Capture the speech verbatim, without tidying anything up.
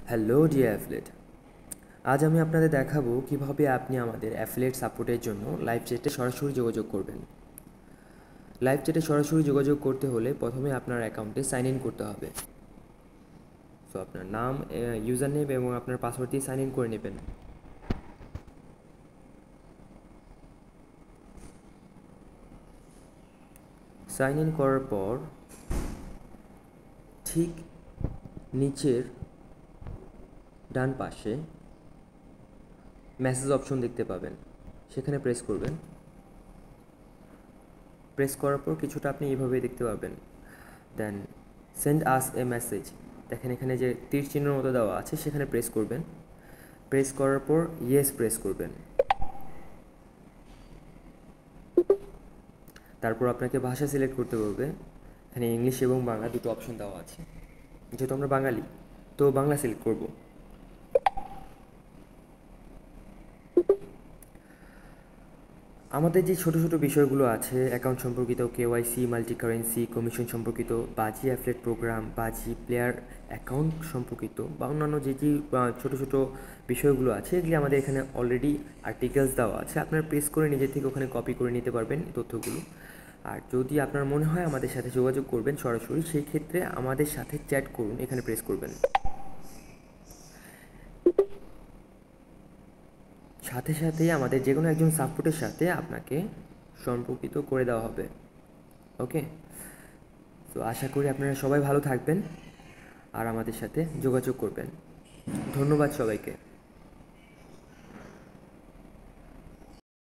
Hello dear affiliate, আজ আমি আপনাদের দেখাবো কিভাবে আপনি আমাদের অ্যাফিলেট সাপোর্টের জন্য লাইভ চ্যাটে সরাসরি যোগাযোগ করবেন। লাইভ চ্যাটে সরাসরি যোগাযোগ করতে হলে প্রথমে আপনার অ্যাকাউন্টে সাইন ইন করতে হবে। সো আপনার নাম, ইউজার নেম এবং আপনার পাসওয়ার্ড দিয়ে সাইন ইন করে নেবেন। সাইন ইন করার পর ঠিক নিচের ডান পাশে মেসেজ অপশন দেখতে পাবেন, সেখানে প্রেস করবেন। প্রেস করার পর কিছুটা আপনি এইভাবেই দেখতে পাবেন। দেন সেন্ড আস এ মেসেজ, দেখেন এখানে যে তীর চিহ্নের মতো দেওয়া আছে সেখানে প্রেস করবেন। প্রেস করার পর ইয়েস প্রেস করবেন। তারপর আপনাকে ভাষা সিলেক্ট করতে বলবে। এখানে ইংলিশ এবং বাংলা দুটো অপশন দেওয়া আছে, যেহেতু আমরা বাঙালি তো বাংলা সিলেক্ট করব। আমাদের যে ছোটো ছোটো বিষয়গুলো আছে অ্যাকাউন্ট সম্পর্কিত, কেওয়াইসি, মাল্টি কারেন্সি, কমিশন সম্পর্কিত, Baji affiliate program, Baji player account সম্পর্কিত বা অন্যান্য যে যে ছোটো ছোটো বিষয়গুলো আছে এগুলি আমাদের এখানে অলরেডি আর্টিকেলস দেওয়া আছে। আপনারা প্রেস করে নিজের থেকে ওখানে কপি করে নিতে পারবেন এই তথ্যগুলো। আর যদি আপনার মনে হয় আমাদের সাথে যোগাযোগ করবেন সরাসরি, সেই ক্ষেত্রে আমাদের সাথে চ্যাট করুন, এখানে প্রেস করবেন। সাথে সাথেই আমাদের যে কোনো একজন সাপোর্টের সাথে আপনাকে সম্পর্কিত করে দেওয়া হবে। ওকে, তো আশা করি আপনারা সবাই ভালো থাকবেন আর আমাদের সাথে যোগাযোগ করবেন। ধন্যবাদ সবাইকে।